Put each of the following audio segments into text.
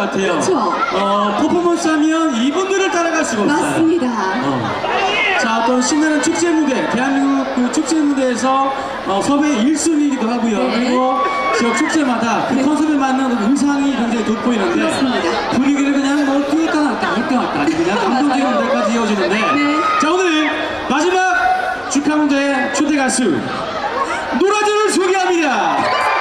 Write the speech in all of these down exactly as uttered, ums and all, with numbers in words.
같아요. 그렇죠. 어, 퍼포먼스 하면 이분들을 따라갈 수가 없어요. 맞습니다. 어. 자, 어떤 신나는 축제 무대, 대한민국 그 축제 무대에서 어, 섭외 일 순위이기도 하고요. 네. 그리고 지역 축제마다 그 네. 컨셉에 맞는 의상이 굉장히 돋보이는데 그렇습니다. 분위기를 그냥 뭐 뛰었다 놨다 했다 왔다 그냥 감동적인 맞아요. 무대까지 이어지는데 네. 자, 오늘 마지막 축하 무대 초대 가수 노라조를 소개합니다.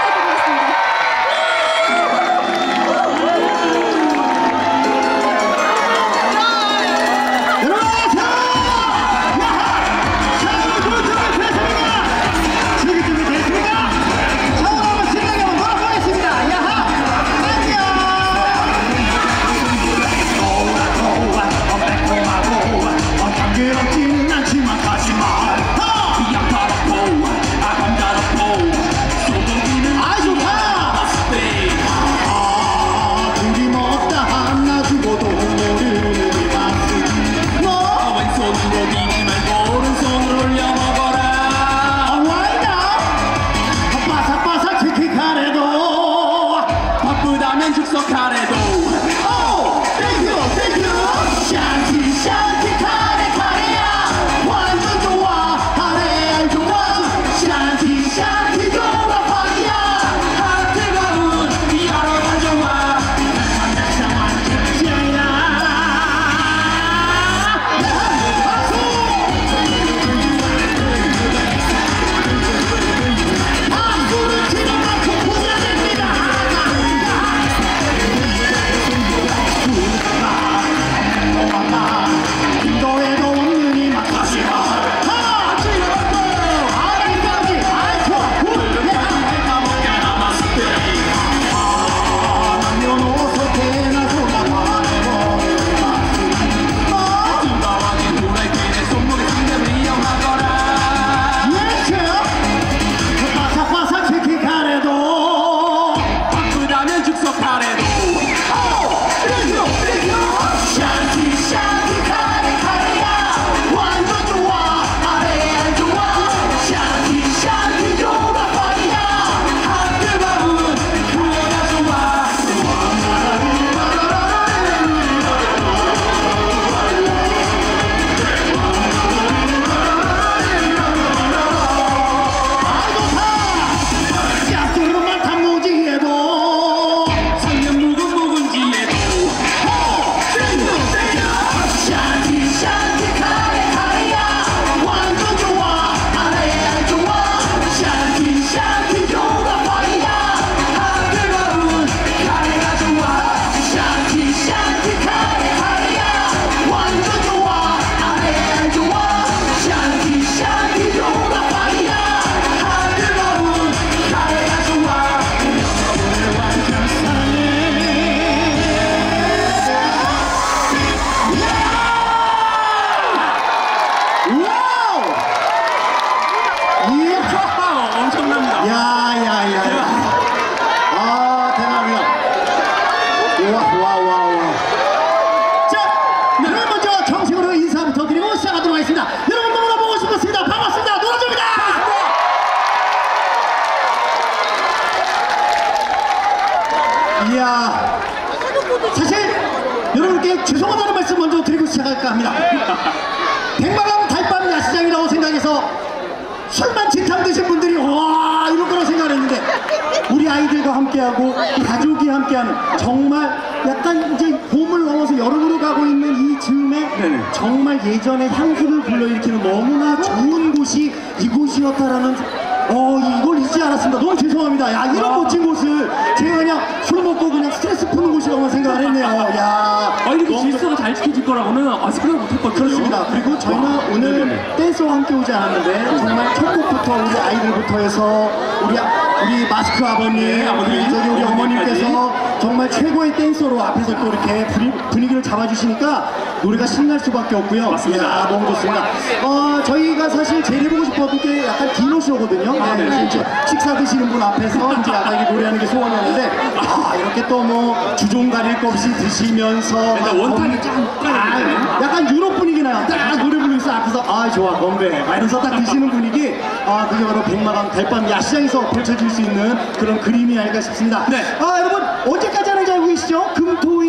이야, 사실 여러분께 죄송하다는 말씀 먼저 드리고 시작할까 합니다. 백마강 달밤 야시장이라고 생각해서 술만 진탕 드신 분들이 와 이럴 거라고 생각했는데 우리 아이들과 함께하고 가족이 함께하는 정말 약간 이제 봄을 넘어서 여름으로 가고 있는 이 즈음에 네네. 정말 예전의 향수를 불러일으키는 너무나 좋은 곳이 이곳이었다라는 어 이걸 잊지 않았습니다. 너무 죄송합니다. 야 이런 멋진 곳을 제가 그냥 술 먹고 그냥 스트레스 푸는 곳이라고 생각을 했네요. 야 아, 이렇게 질서가 잘 지켜질 거라고는 아, 생각 못했거든요. 그렇습니다. 그리고 저희는 와, 오늘 네네네. 댄서와 함께 오지 않았는데 정말 첫 곡부터 우리 아이들부터 해서 우리 우리 마스크 아버님, 네, 아버님, 우리 저기 우리 어머님까지. 어머님께서 정말 최고의 댄서로 앞에서 또 이렇게 분위, 분위기를 잡아주시니까 노래가 신날 수밖에 없고요. 맞습니다. 이야, 너무 좋습니다. 어, 저희가 사실 제일 해보고 싶었던 게 약간 디너쇼거든요. 아, 네, 네, 이제 식사 드시는 분 앞에서 이제 약간 이렇게 노래하는 게 소원이었는데 아 이렇게 또 뭐 주종 가릴 것 없이 드시면서 일단 원탄이 짱 아, 약간 유럽 분위기 나요. 딱 노래 부르면서 앞에서 아 좋아 건배 막 이러면서 딱 드시는 분위기 아 그게 바로 백마강 달밤 야시장에서 펼쳐질 수 있는 그런 그림이 아닐까 싶습니다. 네. 아 여러분 언제까지 하는지 알고 계시죠? 금토일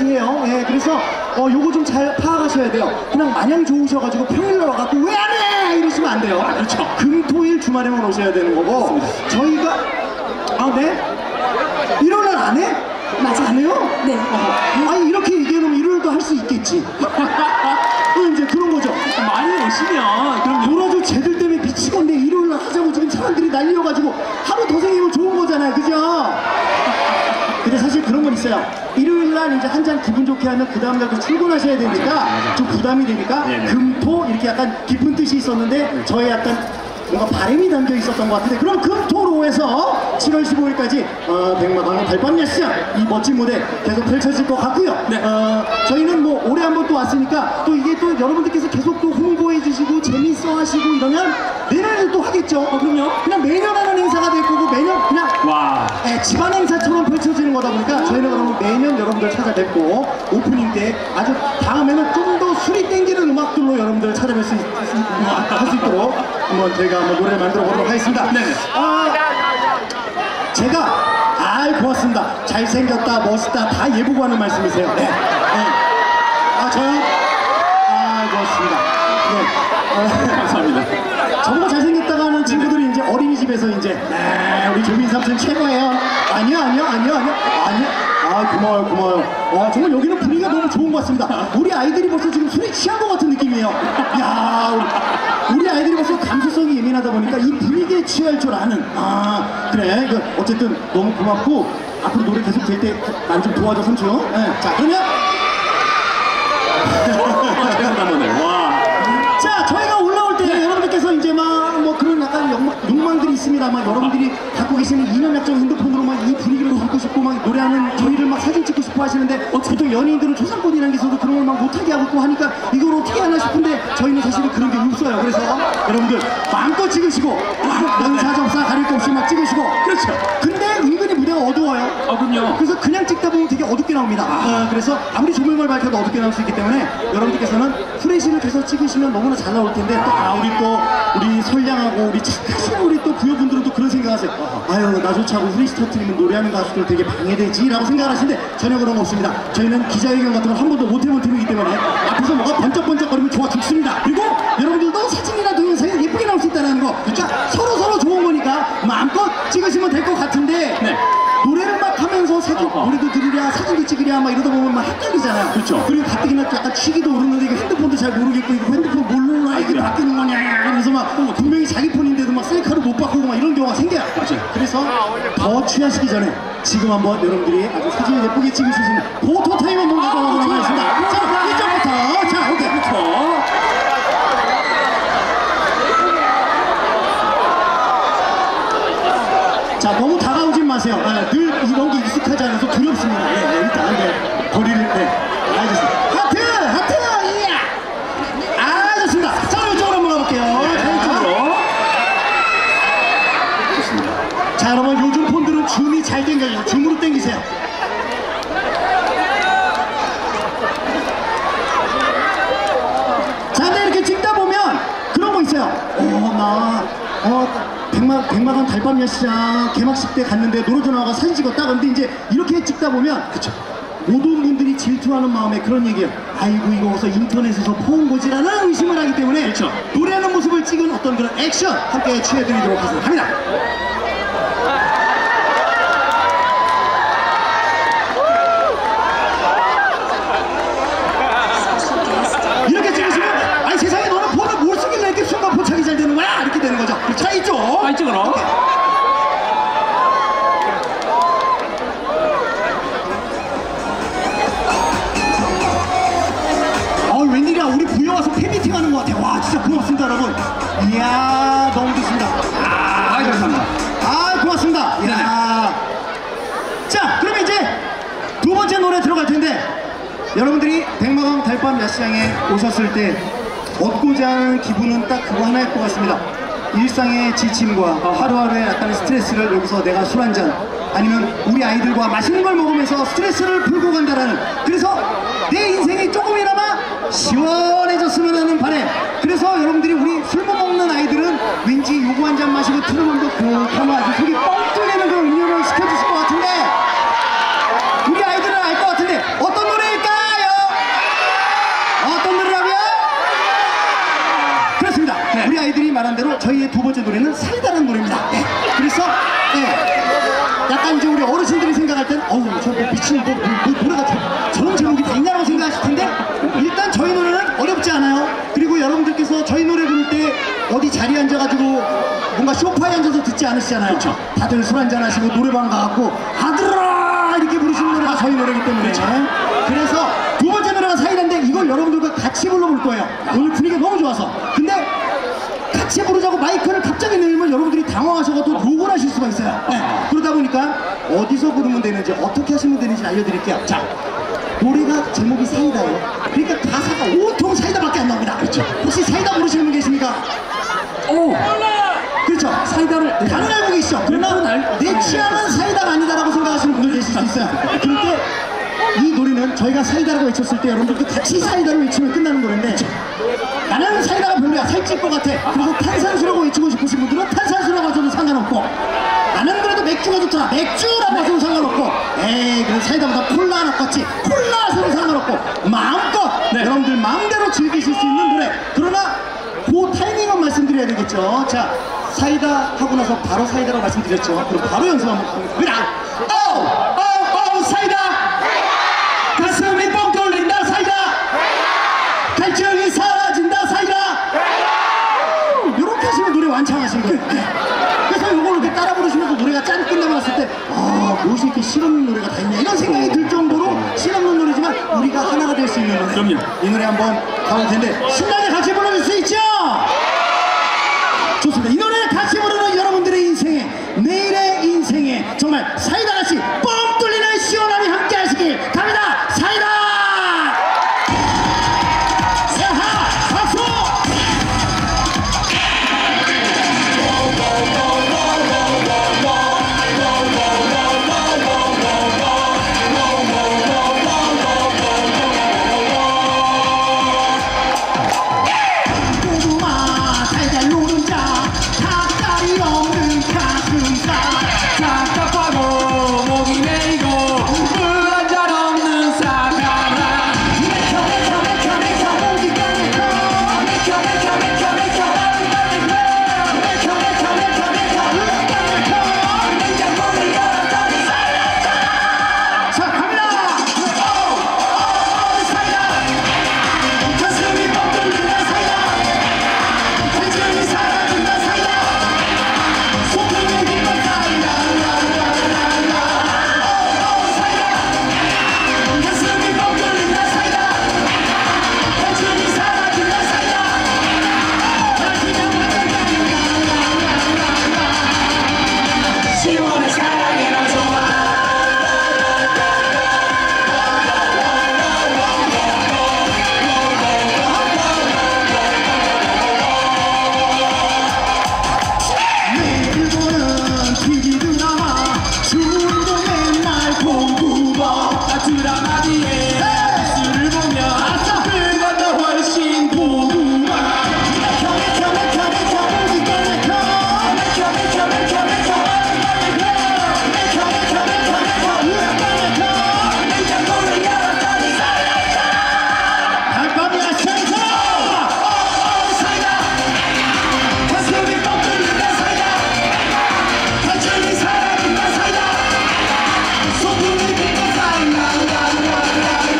해요. 예, 그래서 어, 요거 좀 잘 파악하셔야 돼요. 그냥 마냥 좋으셔가지고 평일날 와갖고 왜 안 해! 이러시면 안 돼요. 아, 그렇죠. 금, 토, 일 주말에만 오셔야 되는 거고 저희가 아, 네? 일요일날 안 해? 맞아, 안 해요? 네. 어, 아니 이렇게 얘기해놓으면 일요일도 할 수 있겠지. 이제 그런 거죠. 많이 오시면 그럼 놀아줘 쟤들 때문에 미치겠네. 일요일날 하자고 지금 사람들이 난리여가지고 하루 더 생기면 좋은 거잖아요, 그죠? 근데 사실 그런 건 있어요. 일요일날 이제 한 잔 기분 좋게 하면 그 다음날 또 출근하셔야 되니까 좀 부담이 되니까 네네. 금토 이렇게 약간 깊은 뜻이 있었는데 저의 약간 뭔가 바람이 담겨 있었던 것 같은데 그럼 금토로 해서 칠월 십오일까지 어, 백마강 달밤 야시장 이 멋진 무대 계속 펼쳐질 것 같고요. 네. 어, 저희는 뭐 올해 한번 또 왔으니까 또 이게 또 여러분들께서 계속 또 홍보해 주시고 재밌어 하시고 이러면 내년에도 또 하겠죠. 어, 그럼요. 그냥 매년 하는 행사가 될 거고 매년 그냥 와. 예, 집안 행사처럼 펼쳐지는 거다 보니까 저희는 그러면 매년 여러분들 찾아뵙고 오프닝 때 아주 다음에는 좀 더 술이 땡기는 음악들로 여러분들 찾아뵐 수, 있, 할 수 있도록 한번 저희가 한번 노래를 만들어 보도록 하겠습니다. 네네. 아, 제가 아 고맙습니다. 잘생겼다 멋있다 다 예보고 하는 말씀이세요. 네. 네. 아 저요? 아 고맙습니다. 네. 감사합니다. 저보다 잘생겼다가 하는 친구들이 이제 어린이집에서 이제 네, 우리 조민 삼촌 최고예요. 아니야 아니야 아니야 아니야 아니야. 아 고마워요 고마워요. 와 정말 여기는 분위기가 너무 좋은 것 같습니다. 우리 아이들이 벌써 지금 술에 취한 것 같은 느낌이에요. 야 우리, 우리 아이들이 벌써 감수성이 예민하다 보니까 이 분위기에 취할 줄 아는. 아 그래 그 어쨌든 너무 고맙고 앞으로 노래 계속 될 때 난 좀 도와줘 삼촌. 네. 자 그러면 잘한다네. 와. 자 저희가 올라올 때 여러분들께서 이제 막 뭐 그런 약간 욕망, 욕망들이 있습니다만 여러분들이 갖고 계시는 이년약정 핸드폰으로 막 이 분위기를 담고 싶고 막 노래하는 저희를 막 사진 찍고 싶어 하시는데 어, 보통 연예인들은 초상권이라는 게 있어도 그런 걸 막 못하게 하고 또 하니까 이걸 어떻게 하나 싶은데 저희는 사실은 그런 게 없어요. 그래서 여러분들 마음껏 찍으시고 연사 접사 가릴 거 없이 막 찍으시고 그렇죠. 근데 은근히 무대가 어두워요. 아, 그럼요. 그래서 그냥 찍다 보면 되게 어둡게 나옵니다. 어, 그래서 아무리 조명을 밝혀도 어둡게 나올 수 있기 때문에 여러분들께서는 프레시를 계속 찍으시면 너무나 잘 나올 텐데 또 아, 우리 또 우리 선량하고 우리 착하신 우리 또 부여분들은 또 그런 생각하세요. 아유 나조차 하고 프레시 터트리면 노래하는 가수들 되게 방해되지 라고 생각을 하시는데 전혀 그런 거 없습니다. 저희는 기자회견 같은 걸 한 번도 못 해본 팀이기 때문에 앞에서 뭐가 번쩍번쩍거리면 좋아 죽습니다. 그리고 여러분들도 사진이나 동영상에 예쁘게 나올 수 있다는 거 그러니까 서로 서로 좋은 거니까 마음껏 찍으시면 될 것 같은데 네. 노래를 막 하면서 사진, 어허. 노래도 들으랴 사진도 찍으랴 막 이러다 보면 막 헷갈리잖아요. 그렇죠. 그리고 가뜩이나 또 약간 취기도 오르는데 이거 핸드폰도 잘 모르겠고 이거 핸드폰 뭘로 놔 이게 아이고야. 바뀌는 거냐 이러면서 막 분명히 자기 폰인데도 막 셀카로 못 바꾸고 막 이런 경우가 생겨요. 맞아요. 그래서 더 취하시기 전에 지금 한번 여러분들이 아주 사진을 예쁘게 찍으실 수 있는 포토 타임 한번 가져보도록 좋아요. 하겠습니다. 자, 이쪽부터 자, 오케이. 그렇죠. 자 너무 다가오진 마세요. 아, 늘 이런 게 익숙하지 않아서 두렵습니다. 예, 네, 일단 네, 거리를 네, 알겠습니다. 하트, 하트, 이야. 아 좋습니다. 자 이쪽으로 한번 가볼게요. 자, 이쪽으로. 좋습니다. 자 여러분 요즘 폰들은 줌이 잘 당겨요. 줌으로 당기세요. 자 근데 이렇게 찍다 보면 그런 거 있어요. 어나 어. 백마, 백마강 달밤 야시장 개막식 때 갔는데 노래 전화가 사진 찍었다. 근데 이제 이렇게 찍다 보면 그쵸 모든 분들이 질투하는 마음에 그런 얘기예요. 아이고 이거 어서 인터넷에서 포온 거지라는 의심을 하기 때문에 그쵸. 노래하는 모습을 찍은 어떤 그런 액션 함께 취해드리도록 하겠습니다. 합니다. 이렇게 찍으시면 아니 세상에 너는 폰을 뭘 쓰길래 이렇게 순간 포착이 잘 되는 거야? 이렇게 되는 거죠. 자 이쪽 아, 이쪽으로. 오케이. 어 웬일이야 우리 부여 와서 팬미팅 하는 것 같아. 와 진짜 고맙습니다 여러분. 이야 너무 좋습니다. 아, 감사합니다. 아 고맙습니다. 이야. 자 그러면 이제 두 번째 노래 들어갈 텐데 여러분들이 백마강 달밤 야시장에 오셨을 때 얻고자 하는 기분은 딱 그거 하나일 것 같습니다. 일상의 지침과 하루하루의 약간의 스트레스를 여기서 내가 술 한잔 아니면 우리 아이들과 맛있는 걸 먹으면서 스트레스를 풀고 간다라는 그래서 내 인생이 조금이나마 시원해졌으면 하는 바람. 그래서 여러분들이 우리 술 못 먹는 아이들은 왠지 요거 한 잔 마시고 틀으면 그하면 아주 속이 뻥 뚫리는 그런 음료를 시켜주실 것 같은데 우리 아이들은 알 것 같은데 어떤 노래일까요? 노래는 사이다라는 노래입니다. 네. 그래서 네. 약간 이제 우리 어르신들이 생각할 땐 어우 저 뭐 미친 뭐, 뭐, 뭐 노래가 저, 저런 제목이 다 있냐고 생각하실 텐데 일단 저희 노래는 어렵지 않아요. 그리고 여러분들께서 저희 노래 부를 때 어디 자리에 앉아가지고 뭔가 소파에 앉아서 듣지 않으시잖아요. 그렇죠. 다들 술 한잔 하시고 노래방 가갖고 아들아 이렇게 부르시는 노래가 저희 노래이기 때문에 그렇죠. 그래서 두 번째 노래가 사이다인데 이걸 여러분들과 같이 불러볼 거예요. 오늘 분위기가 너무 좋아서. 근데 같이 부르자고 마이크를 갑자기 내밀면 여러분들이 당황하셔서 욕을 하실 수가 있어요. 네. 그러다 보니까 어디서 부르면 되는지 어떻게 하시면 되는지 알려드릴게요. 자, 노래가 제목이 사이다예요. 그러니까 가사가 온통 사이다밖에 안 나옵니다. 그렇죠. 혹시 사이다 부르시는 분 계십니까? 오! 그렇죠. 사이다를 네. 다들 알고 계시죠? 그러나 내 취향은 사이다가 아니다라고 생각하시는 분들 계실 수 있어요. 그런데 이 노래는 저희가 사이다라고 외쳤을 때 여러분들도 같이 사이다로 외치면 끝나는 노래인데 나는 사이다가 별로야 살찔 것 같아 그래서 탄산수라고 외치고 싶으신 분들은 탄산수라고 하셔도 상관없고 나는 그래도 맥주가 좋더라 맥주라고 하셔도 상관없고 에이 그럼 사이다보다 콜라 하나 껐지 콜라 하셔도 상관없고 마음껏 네. 여러분들 마음대로 즐기실 수 있는 노래. 그러나 그 타이밍은 말씀드려야 되겠죠. 자 사이다 하고 나서 바로 사이다라고 말씀드렸죠. 그럼 바로 연습 한번 해보겠습니다. 오! 오! 오! 사이다! 가슴이 뻥 뚫린다 사이다! 갈증이 사라진다 사이다! 이렇게 하시면 노래 완창하신 거예요. 네. 그래서 이걸 이렇게 따라 부르시면서 노래가 짠 끝나고 났을 때 아, 무엇이 이렇게 실없는 노래가 다 있냐 이런 생각이 들 정도로 실없는 노래지만 우리가 하나가 될 수 있는 노래. 그럼요. 이 노래 한번 가볼 텐데 신나게 같이 불러줄 수 있죠? 좋습니다. 이 노래를 같이 부르는 여러분들의 인생에 내일의 인생에 정말 사이다같이 뻥 뚫리는 시원함이 함께 하시길 갑니다. 사이다! 야하! 박수! 고구마 달달 노른자 닭다리 없는 가슴살 답답하고 목이 메이고 물 한 잔 없는 사과라 맥혀 맥혀 맥혀 맥혀 모기가 맥혀 맥혀 맥혀 맥혀 맥혀 나비가 맥혀 맥혀 맥혀 맥혀 맥혀 우유가 맥혀 냉장고를 열었더니 사이다. 자 갑니다. 오오오 사이다 가슴이 뻥 뚫린다 사이다 갈증이 사라진다 사이다 소금이 깊은 사이다 라라라라라 오오 사이다 가슴이 뻥 뚫린다 사이다 갈증이 사라진다 사이다 나 그냥 라라라라라 시원해 사랑이란 좋아 매일 보는 티비 드라마 주인공 맨날 공부버 나 드라마 뒤에 뉴스를 보면 그보다 훨씬 고구마 맥혀 맥혀 맥혀 맥혀 모기가 맥혀 맥혀 맥혀 맥혀 맥혀 맥혀 맥혀 맥혀 맥혀 우유가 맥혀 냉장고를 열었더니 달밤이야 생선 오오 사이다 가슴이 뻥 뚫린다 사이다 갈증이 사라진다 사이다 소금이 깊은 사이다 라라라라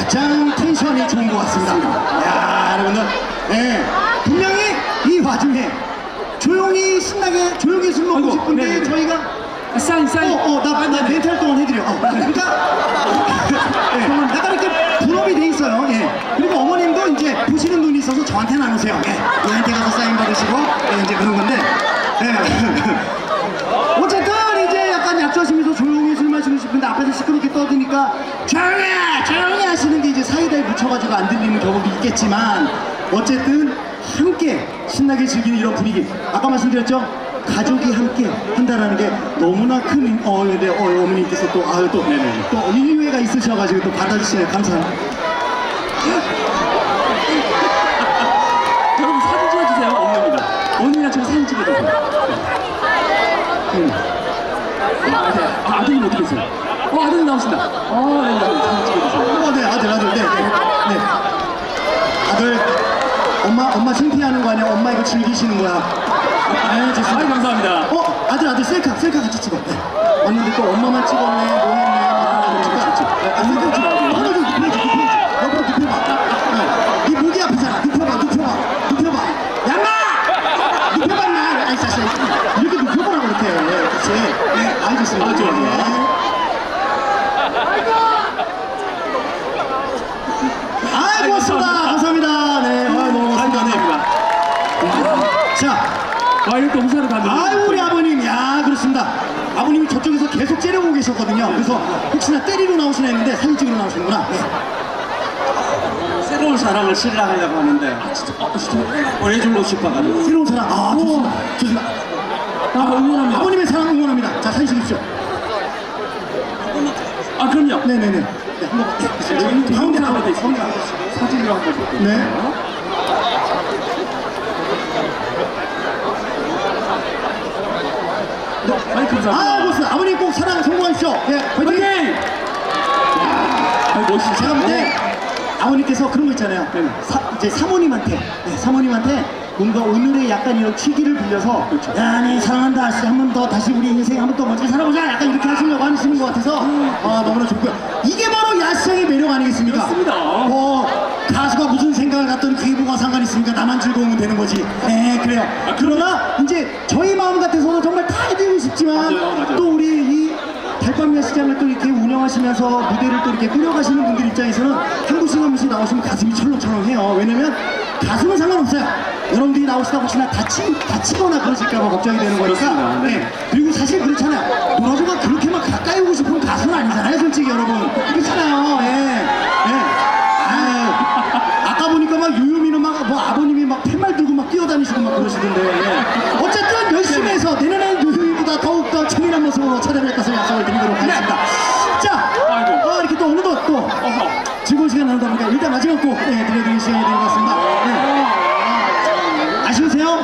가장 텐션이 좋은 것 같습니다. 야, 여러분들, 예, 분명히 이 와중에 조용히 신나게 조용히 술 먹고 아이고, 싶은데 네네네. 저희가 사인 사인. 어, 어, 나, 나 멘트 할 동안 해드려. 어, 그러니까 예, 약간 이렇게 분업이 돼 있어요. 예. 그리고 어머님도 이제 보시는 눈이 있어서 저한테는 안 오세요. 예. 얘한테 가서 사인 받으시고 예, 이제 그런 건데. 예. 어쨌든 이제 약간 약조하시면서 조용히 술 마시고 싶은데 앞에서 시끄럽게 떠드니까 조용히 해! 조용히 하시는 게 이제 사이다에 묻혀가지고 안 들리는 경우도 있겠지만 어쨌든 함께 신나게 즐기는 이런 분위기. 아까 말씀드렸죠? 가족이 함께 한다라는 게 너무나 큰, 어, 네, 어, 어머니께서 또, 아유, 또, 네네. 또 인류애가 있으셔가지고 또 받아주시네. 감사합니다. 여러분 사진 찍어주세요. 언니입니다. 언니랑 지금 사진 찍어주세요. 응. 아, 네. 아, 아드님 어디 계세요? 어, 아드님 나오신다. 어, 네, 네, 사진 찍어주세요. 어, 네, 아들, 아들, 네, 네. 네. 아들, 엄마, 엄마 창피하는 거 아니야? 엄마 이거 즐기시는 거야. 네, 좋습니다. 아이, 감사합니다. 어, 아들, 아들, 셀카, 셀카 같이 찍어. 네. 왔는데 또 엄마만 찍었네, 뭐 했네. 아, 그렇지, 그렇지. 아, 셀카 찍어. 하나 좀 눕혀야지, 눕혀야지. 옆으로 눕혀봐. 네. 네 목이 아프잖아. 눕혀봐, 눕혀봐, 눕혀봐. 양마! 눕혀봐, 인마. 아이, 자식. 이렇게 눕혀보라고, 이렇게. 네, 그렇지. 네, 아이, 좋습니다. 아, 좋아, 좋아. 네. 아이, 고맙습니다. 감사합니다. 네, 아, 너무 고맙습니다. 자. 아, 이렇게 홍사를 가는. 아유, 우리 아버님, 야, 그렇습니다. 아버님이 저쪽에서 계속 째려보고 계셨거든요. 그래서 혹시나 때리러 나오시나 했는데 사진 찍으러 나오시는구나. 네. 새로운 사랑을 신랑하려고 하는데 아, 진짜, 어, 진짜 보내주고 싶어가지고 새로운 사람, 아, 좋습니다. 좋습니다. 아, 응원합니다. 아버님의 사랑 응원합니다. 자, 사진 찍으십시오. 아, 그럼요. 네네네. 네, 한 번. 네, 가운데 나와 있어요. 가운데 나와 있어요. 사진으로 한번 볼게요. 네. 아이, 감사합니다. 아, 고맙습니다. 아버님 꼭 사랑 성공하십시오. 예, 화이팅! 화이팅! 아, 멋있어. 제가 볼 때 아버님께서 그런 거 있잖아요. 네. 사, 이제 사모님한테, 네, 사모님한테 뭔가 오늘의 약간 이런 취기를 빌려서 그렇죠. 야, 네 사랑한다. 한 번 더 다시 우리 인생 한 번 더 멋지게 살아보자. 약간 이렇게 하시려고 하시는 것 같아서 아, 너무나 좋고요. 이게 바로 야시장의 매력 아니겠습니까? 그렇습니다. 어, 가수가 무슨 생각을 갖던 그게 뭐가 상관 있습니까? 나만 즐거우면 되는 거지. 네, 그래요. 그러나 이제 저희 마음 같아서는 정말 다 해드리고 싶지만 맞아요, 맞아요. 또 우리 이 달밤 야시장을 또 이렇게 운영하시면서 무대를 또 이렇게 꾸려가시는 분들 입장에서는 한 곳씩 한 곳씩 나오시면 가슴이 철렁철렁해요. 왜냐면 가수는 상관없어요. 여러분들이 나오시다 혹시나 다치, 다치거나 그러실까봐 걱정이 되는 거니까. 그렇습니다. 네. 네. 그리고 사실 그렇잖아요. 노라조가 그렇게 막 가까이 오고 싶은 가수는 아니잖아요, 솔직히 여러분. 그렇잖아요. 예. 예. 아유, 아까 보니까 막 유유미는 막 뭐 아버님이 막 팻말 들고 막 뛰어다니시고 막 그러시던데. 예. 어쨌든 열심히 해서 내년에는 유유미보다 더욱더 재미난 모습으로 찾아뵐 것을 약속을 드리도록 하겠습니다. 자, 아이고. 어, 이렇게 또 어느덧 또 어허. 즐거운 시간 나누다 보니까 일단 마지막 곡 네, 들려드리는 시간이 된 것 같습니다. 네. 아쉬우세요?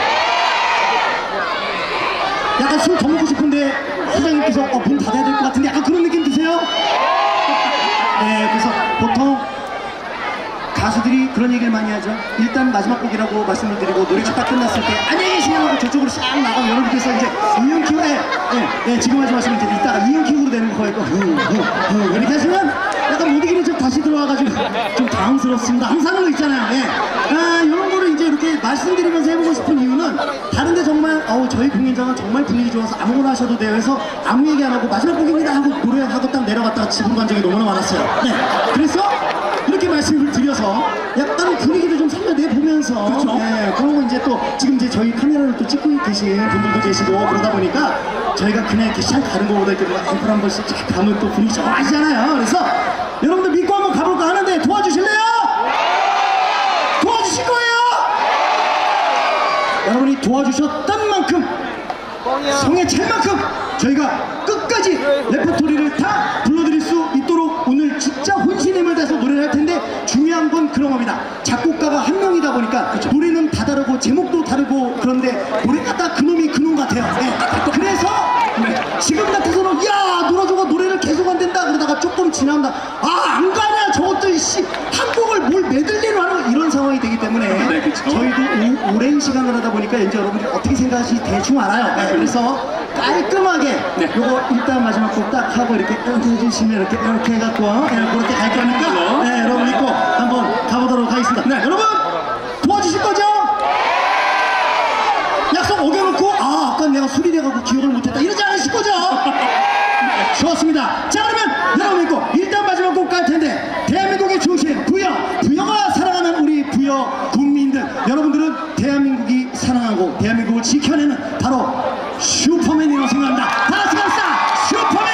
약간 술 더 먹고 싶은데 사장님께서 어, 문 닫아야 될 것 같은데 약간 그런 느낌 드세요? 네, 그래서 보통 가수들이 그런 얘기를 많이 하죠. 일단 마지막 곡이라고 말씀을 드리고 노래가 딱 끝났을 때 안녕히 계세요 하고 저쪽으로 싹 나가면 여러분께서 이제 이연키로 네, 네, 네, 지금 하지 마시면 이제 이따가 이연키로 되는 거예요. 이렇게 하시면 약간 못 이기는 척 다시 들어와가지고 좀 당황스럽습니다. 항상 그런 거 있잖아요. 네. 아, 이런 거를 이제 이렇게 말씀드리면서 해보고 싶은 이유는 다른데 정말 어우 저희 공연장은 정말 분위기 좋아서 아무거나 하셔도 돼요 해서 아무 얘기 안 하고 마지막 곡입니다 하고 노래하고 딱 내려갔다가 집으로 간 적이 너무나 많았어요. 네. 그래서 이렇게 말씀을 드려서 약간 분위기를 좀 살려내 보면서 그렇죠. 네, 그러고 이제 또 지금 이제 저희 카메라를 또 찍고 계신 분들도 계시고 그러다 보니까 저희가 그냥 이렇게 샥 가는 것보다 이렇게 뭐 앵콜 한 번씩 쫙 가면 또 분위기 좋아지잖아요. 그래서 여러분들 믿고 한번 가볼까 하는데 도와주실래요? 도와주실 거예요? 여러분이 도와주셨던 만큼 성에 찰 만큼 저희가 끝까지 레퍼토리를 다 불러드릴 수 있도록 오늘 진짜 혼신의 힘을 다해서 노래를 할 텐데 중요한 건 그런 겁니다. 작곡가가 한 명이다 보니까 노래는 다 다르고 제목도 다르고 그런데 노래가 다 그놈이 그놈 같아요. 네. 그래서 지금 같아서는 야 노라조가 노래를 계속 안 된다 그러다가 조금 지나온다 아 안 가냐 저것도 씨 한 곡을 뭘 메들리로 하는 이런 상황이 되기 때문에 네, 그쵸. 저희도 너무 오랜 시간을 하다 보니까 이제 여러분들이 어떻게 생각하실지 대충 알아요. 네, 그래서 깔끔하게 네. 요거 일단 마지막 곡 딱 하고 이렇게 이렇게 해주시면 이렇게 이렇게 해갖고 네, 그렇게 갈 거니까 네, 여러분 믿고 한번 가보도록 하겠습니다. 네, 여러분 도와주실 거죠? 약속 어겨놓고 아 아까 내가 술이 돼갖고 기억을 못했다 이러지 않으실 거죠? 좋습니다. 자 그러면 여러분 믿고 일단 마지막 곡 갈 텐데 대한민국의 중심 부여 부여가 사랑하는 우리 부여 국민들 여러분들은 대한민국이 사랑하고 대한민국을 지켜내는 바로 슈퍼맨이라고 생각합니다. 다 같이 갑시다. 슈퍼맨.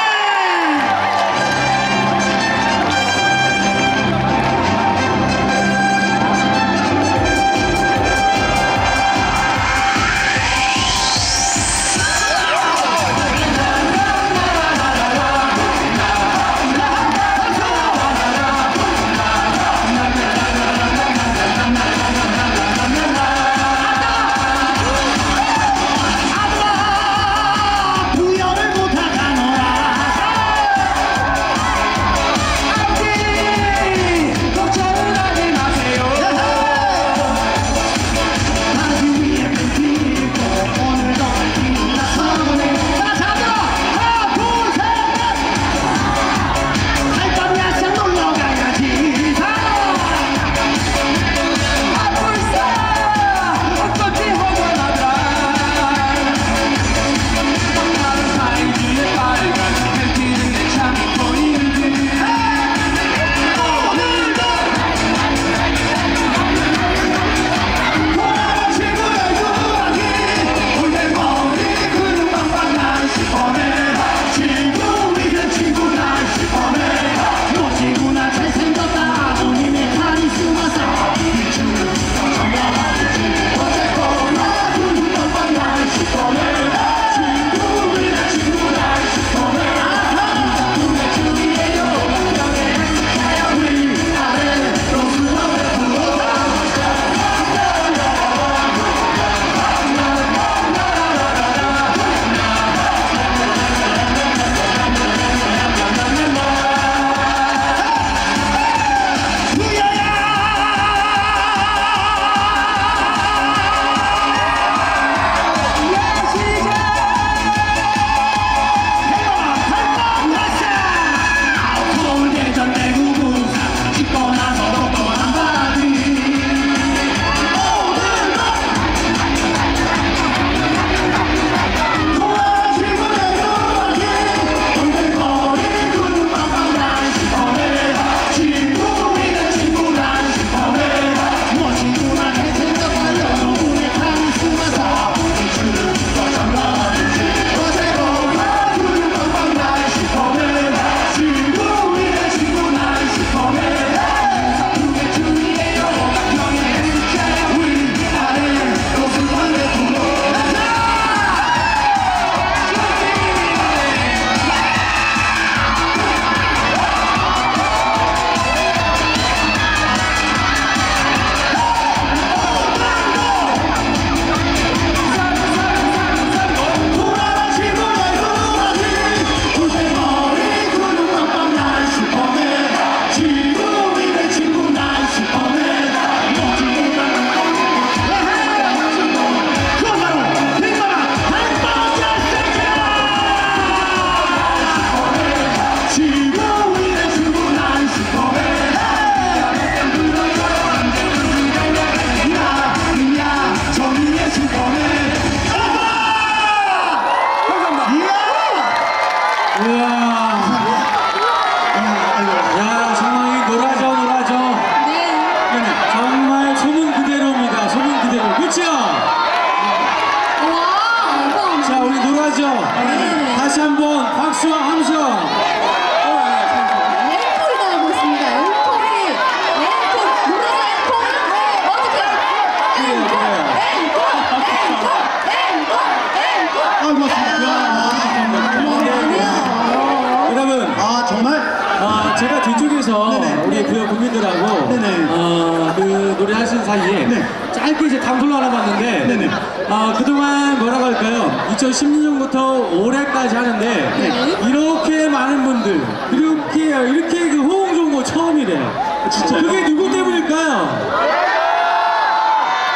사이에 네. 짧게 이제 단골로 알아봤는데 네네. 아, 그동안 뭐라고 할까요? 이천십육 년부터 올해까지 하는데 네. 이렇게 많은 분들 이렇게 이렇게 그 호응 좋은 거 처음이래요. 진짜요? 그게 누구 때문일까요?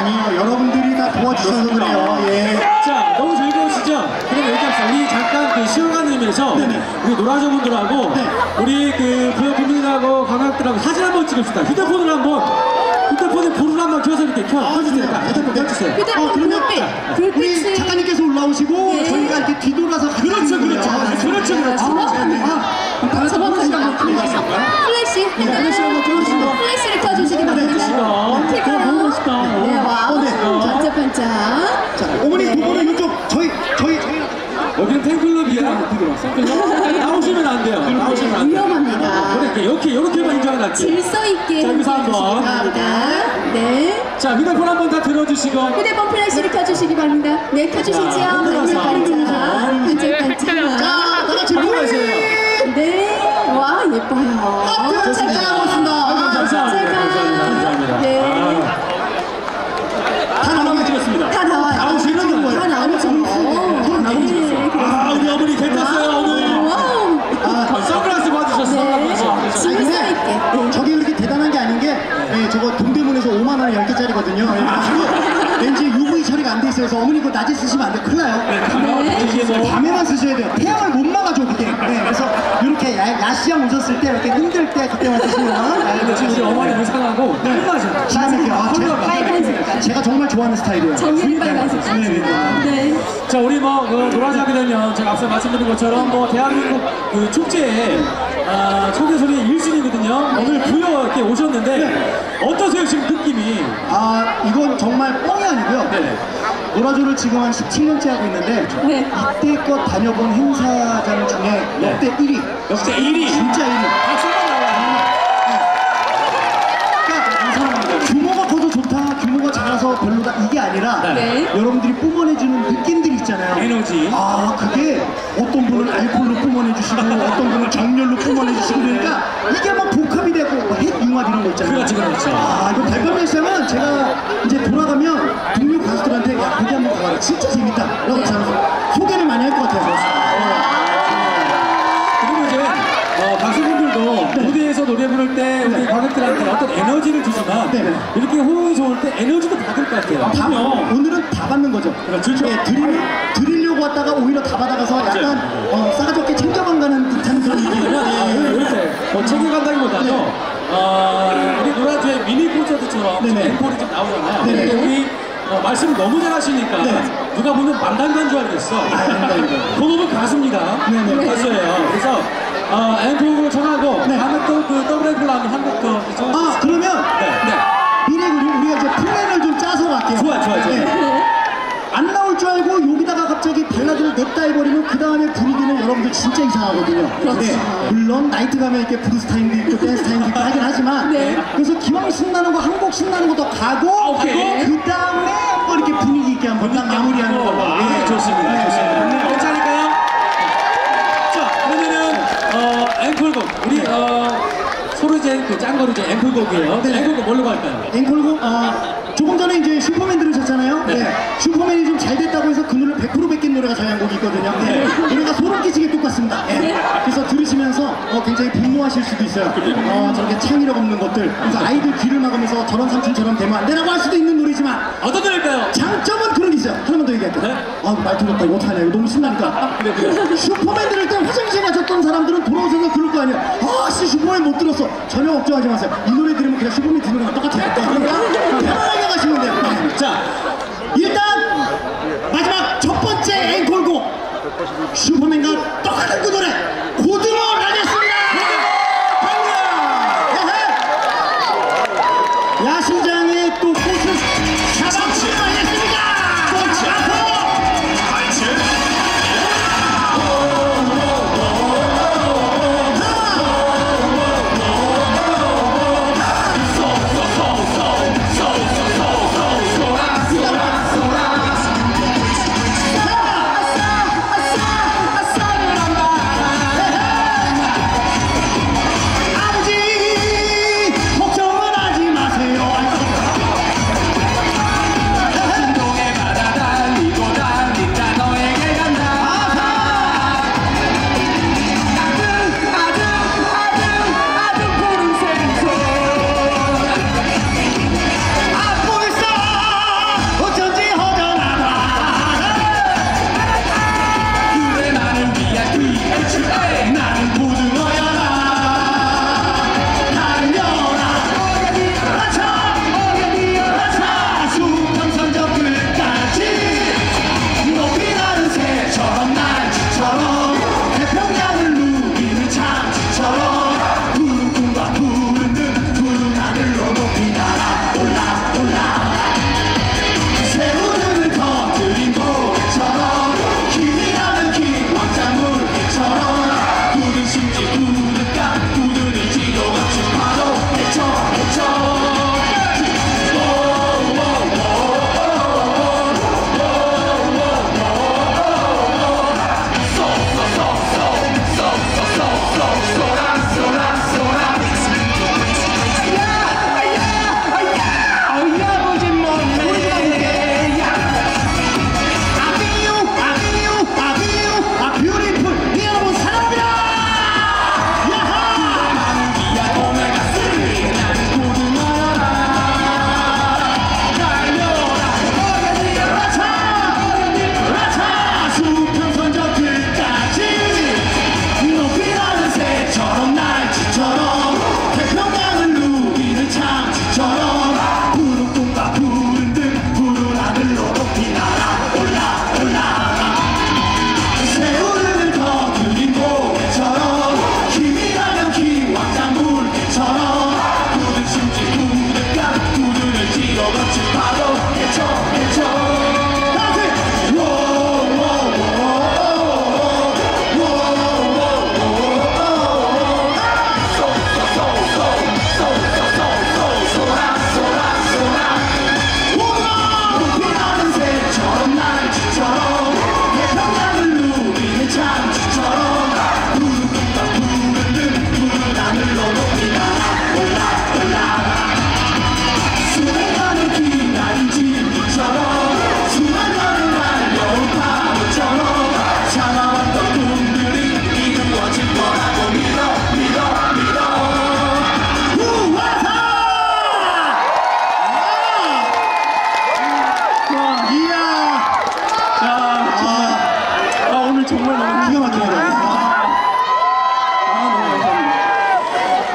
아니요, 여러분들이 다 도와주셔서 그래요. 예. 자, 너무 즐거우시죠? 그럼 여기 합시다. 우리 잠깐 그 쉬어가는 의미에서 네네. 우리 노라조 분들하고 네. 우리 그 부여 국민하고 관광들하고 사진 한번 찍읍시다. 휴대폰을 한번 휴대폰에 불을 한번 켜서 이렇게 켜 켜주세요. 휴대폰 켜주세요. 휴대폰 어, 그러면 불빛, 자, 불빛을 우리 작가님께서 올라오시고 네. 저희가 이렇게 뒤돌아서 같이 그렇죠, 찍는 그렇죠, 거예요. 그렇죠, 그렇죠. 아, 다 같이 저번 플래시 한번 플래시, 플래시, 플래시 한번 켜주시고. 플래시를 켜주시기 바랍니다. 켜주시고. 너무 멋있다. 네, 와우. 어, 네. 반짝반짝. 자, 어머니 두 분은 이쪽 저희 저희 저희 여기는 팬클럽이야. 팬클럽? 나오시면 안 돼요. 나오시면 안 돼요. 위험합니다. 이렇게 이렇게 이렇게만 인정해놨지. 질서 있게 자, 여기서 해주시기 한번. 바랍니다. 네. 자, 휴대폰 한번 다 들어주시고. 휴대폰 플래시를 켜주시기 바랍니다. 네, 켜주시죠. 자, 반짝반짝. 반짝반짝. 자, 다 같이 한번 플래시. 하세요. 네. 와, 예뻐요. 하트 잠깐. 잘하고있습니다. 감사합니다. 감사합니다. 감사합니다. 네. 다 나오게 찍었습니다. 다 나와요. 나오시는 거예요. 다 나오죠. 네. 아, 우리 어머니 괜찮았어요, 오늘. 와우. 아, 선글라스 받으셨어. 네. 선글라스. 아니, 질서 근데 있게. 네. 저게 그렇게 대단한 게 아닌 게 예, 저거 동대문에서 오만 원에 열 개짜리거든요. 예, 왠지 유브이 처리가 안 돼 있어요. 그래서 어머니 그거 낮에 쓰시면 안 돼요. 큰일 나요. 네. 이게 뭐. 밤에만 쓰셔야 돼요. 태양을 못 막아줘 그게. 네, 그래서 이렇게 야, 야시장 오셨을 때 이렇게 힘들 때 그때만 쓰시면 근데 지금 우리 어머니 의상하고 닮아져. 기가 막혀요. 아, 제가, 빨간색. 제가 정말 좋아하는 스타일이에요. 정말 빨간색. 네. 자, 우리 뭐, 그, 노라조 하게 되면, 제가 앞서 말씀드린 것처럼, 뭐, 대한민국 그 축제에, 아, 초대소리 일 순위거든요. 오늘 부여 이렇게 오셨는데, 어떠세요, 지금 느낌이? 아 이건 정말 뻥이 아니고요. 네. 노라조를 지금 한 십칠 년째 하고 있는데 네. 이때껏 다녀본 행사장 중에 네. 역대 일 위. 역대 일 위. 진짜 일 위. 박수가 나와요. 그러니까 규모가 커도 좋다, 규모가 작아서 별로다 이게 아니라 네. 여러분들이 뿜어내주는 느낌들 있잖아요. 에너지. 아 그게 어떤 분은 알코올로 뿜어내주시고 어떤 분은 정렬로 뿜어내주시고 그러니까 이게 막 복합이 되고 뭐 핵융합 이런 거 있잖아요. 그렇지, 그렇죠. 아 이거 달밤의 시장은 제가 이제 돌아가면 동료 가수들한테 야 거기 한번 가봐라 진짜 재밌다 라고 저는 소개를 많이 할 것 같아요. 그리고 이제, 어, 가수분들도 무대에서 노래 부를 때, 우리 관객들한테 어떤 에너지를 주지만, 네. 이렇게 호응이 좋을 때 에너지도 받을 것 같아요. 다, 오늘은 다 받는 거죠. 그렇죠. 네, 드리, 드리려고 왔다가 오히려 다 받아가서 약간 어, 싸가지없게 챙겨만 가는 듯한 그런 느낌. 아, 이렇게 뭐 챙겨간다기보다도 네. 어, 우리 노라조의 미니 콘서트처럼 지금 네네. 앵콜이 좀 나오잖아요. 네네. 근데 우리 어, 말씀을 너무 잘하시니까 네. 누가 보면 만담가인 줄 알겠어. 아닙니다. 본업은 가수입니다. 네네. 가수예요. 그래서 어, 앵콜을 청하고 네. 다음에 또 그 더블 앵콜 하면 한곡 더 청하실 아 그러면 네, 네. 미리 우리, 우리가 이제 플랜을 좀 짜서 갈게요. 좋아요, 좋아요, 좋아요. 네. 안 나올 줄 알고 여기다가 갑자기 발라드를 냅다 해버리면 그 다음에 분위기는 여러분들 진짜 이상하거든요. 그렇죠. 네. 물론 나이트 가면 이렇게 브루스 타임도 있고 댄스 타임도 있고 하긴 하지만 네. 그래서 기왕 신나는 거 한 곡 신나는 거 더 가고 오케이. 그 다음에 한번 이렇게 분위기 있게 한번 딱 마무리하는 걸로. 아, 네. 좋습니다. 네. 좋습니다. 네. 괜찮을까요? 자, 그러면은 어, 앵콜곡 우리 어, 서로 이제 그 짠 거로 이제 앵콜곡이에요. 네. 앵콜곡 뭘로 갈까요? 앵콜곡 어, 조금 전에 이제 슈퍼맨 들으셨잖아요. 네. 네. 슈퍼맨이 좀 잘 됐다고 해서 그 노래 백 퍼센트 뺏긴 노래가 저희 한 곡이 있거든요. 네. 노래가 소름 끼치게 똑같습니다. 네. 그래서 들으시면서 어, 굉장히 분노하실 수도 있어요. 어, 저렇게 창의력 없는 것들. 그래서 아이들 귀를 막으면서 저런 삼촌처럼 되면 안 되라고 할 수도 있는 노래지만 어떤 노래일까요? 장점은 그런 게 있어요. 하나만 더 얘기할게요. 네? 아, 말 들었다. 이거 어떡하냐. 이거 너무 신나니까. 그래, 그래. 슈퍼맨 들을 때 화장실 가셨던 사람들은 돌아오셔서 그럴 거 아니에요. 아, 씨, 슈퍼맨 못 들었어. 전혀 걱정하지 마세요. 이 노래 들으면 그냥 슈퍼맨 듣는 거랑 똑같아요. 그러니까 편안하게 가시면 돼요. 네. 자, 일단 마지막 첫 번째 앵콜곡 슈퍼맨과 똑같은 그 노래 고등어 라겠습니다. 야시장에 또 꽃을 잡아주지 말겠습니다. 아싸, 아싸, 아싸.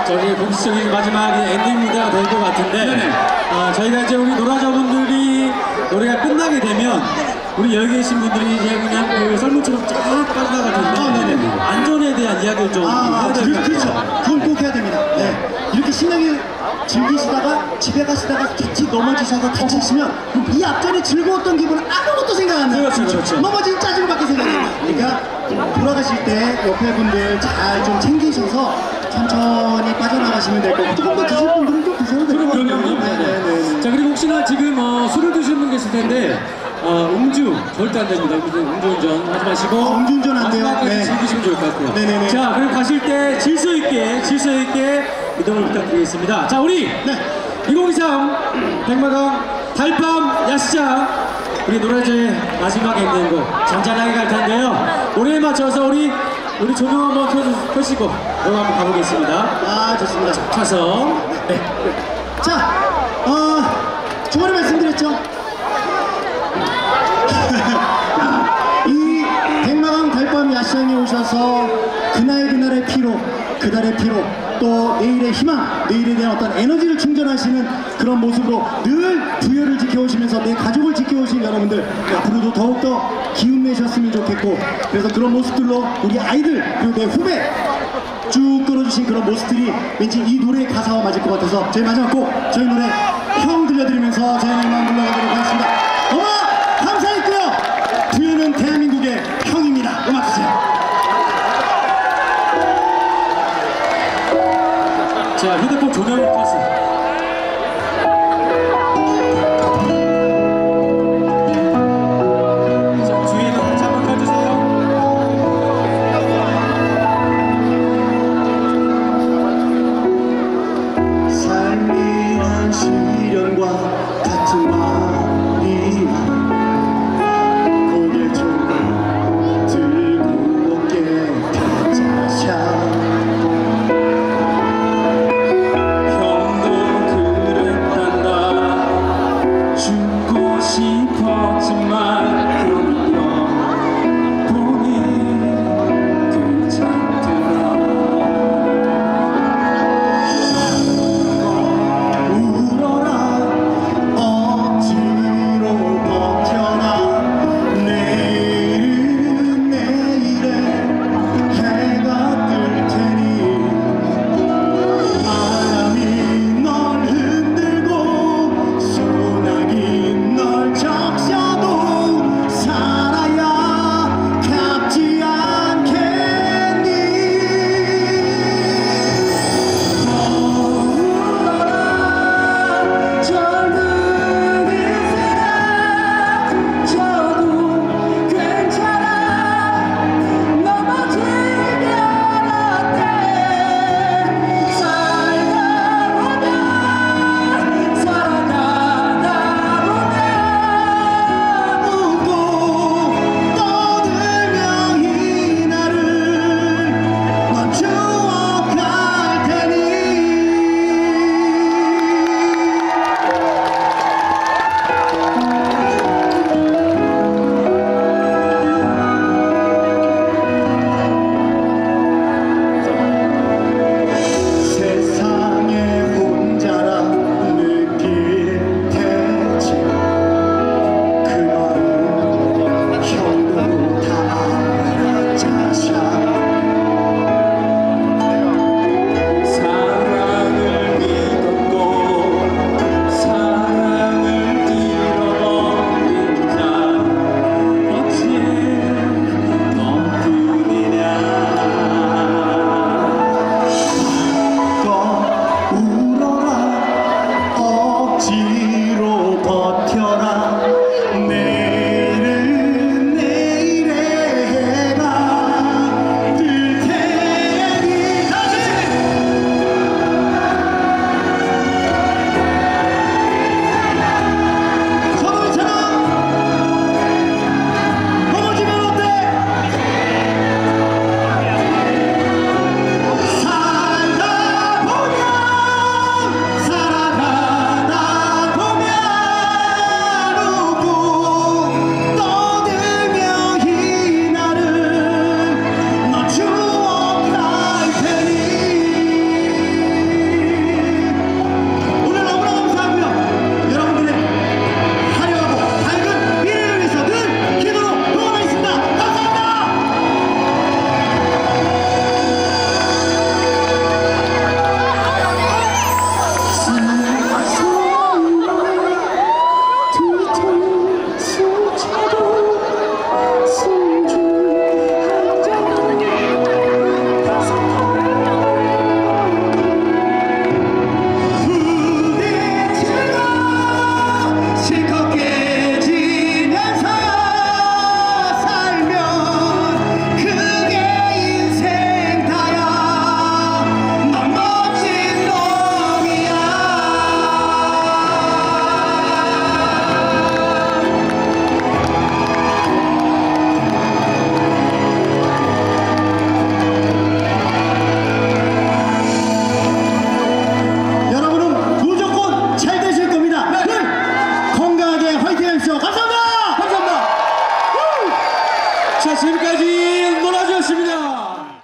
저기 공식적인 마지막 엔딩 무대가 될 것 같은데 네네. 아, 저희가 이제 우리 노라자분들이 노래가 끝나게 되면 우리 여기 계신 분들이 이제 그냥 그 썰물처럼 쫙 빠져나갈 텐데 아, 네네. 안전에 대한 이야기를 좀 아, 해야 그, 될 것 같아요. 그렇죠. 그건 꼭 해야 됩니다. 네. 이렇게 신나게 즐기시다가 집에 가시다가 자칫 넘어지셔서 다치시면 이 앞전에 즐거웠던 기분은 아무것도 생각 안 나요. 그렇죠, 그렇죠. 넘어진 짜증밖에 생각 안 나요. 그러니까 돌아가실 때 옆에 분들 잘 좀 챙기셔서 천천히 빠져나가시면 될 거고 조금 더 드실 분들은 좀 드셔도 될 것 그럼요, 같아요. 그럼요. 네네네. 자, 그리고 혹시나 지금 어, 술을 드시는 분 계실 텐데 어, 음주 절대 안 됩니다. 그래서 음주운전 하지 마시고 어, 음주운전 안 돼요. 마지막까지 네. 즐기시면 좋을 것 같고요. 네네네. 자, 그리고 가실 때 질서 있게 질서 있게 이동을 부탁드리겠습니다. 자, 우리 네. 이공이삼 백마강 달밤 야시장 우리 노래제 마지막 엔딩곡 잔잔하게 갈 텐데요. 노래에 맞춰서 우리 우리 조명 한번 켜, 켜시고 노래 한번 가보겠습니다. 아, 좋습니다. 차서 네. 자, 어, 주말에 말씀드렸죠? 이 백마강 달밤 야시장에 오셔서 그날 그날의 피로, 그날의 피로, 또 내일의 희망, 내일에 대한 어떤 에너지를 충전하시는 그런 모습으로 늘 부여를 지켜오시면서 내 가족을 지켜오신 여러분들 앞으로도 더욱더 기운 내셨으면 좋겠고, 그래서 그런 모습들로 우리 아이들 그리고 내 후배 쭉 끌어주신 그런 모습들이 왠지 이 노래의 가사와 맞을 것 같아서 저희 마지막 곡 저희 노래 형 들려드리면서 저희는 이만 물러가도록 하겠습니다. 너무 감사했고요. 부여는 대한민국의 형입니다. 음악 주세요. 자, 휴대폰 조명을 켰습니다. 자, 주위에는 같이 한번 켜주세요. 삶이란 시련과